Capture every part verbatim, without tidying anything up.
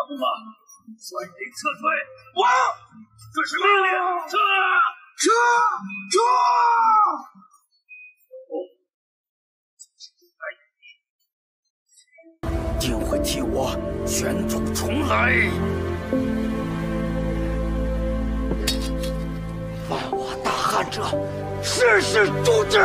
不吗？率兵撤退！王，这是命令，撤！撤！撤！ 定会替我卷土重来。万瓦大旱者，世世诛之！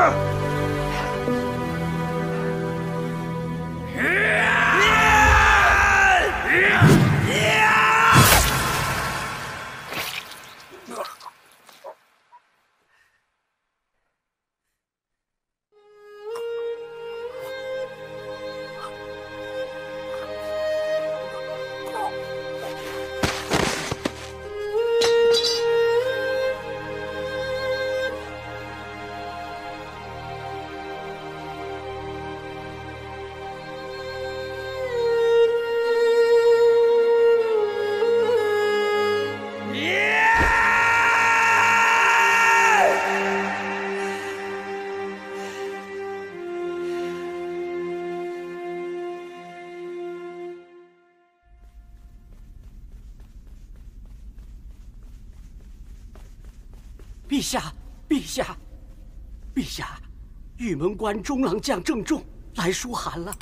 陛下，陛下，陛下，玉门关中郎将郑重来书函了。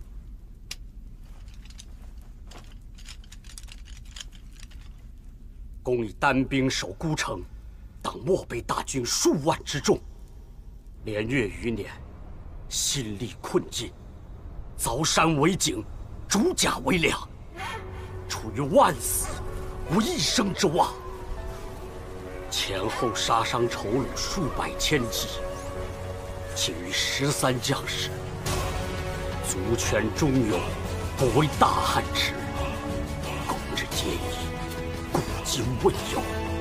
公以单兵守孤城，挡漠北大军数万之众，连月余年，心力困尽，凿山为井，筑甲为粮，处于万死无一生之望。前后杀伤仇虏数百千计，其余十三将士，足权忠勇，不为大汉之，公之皆矣，古今未有。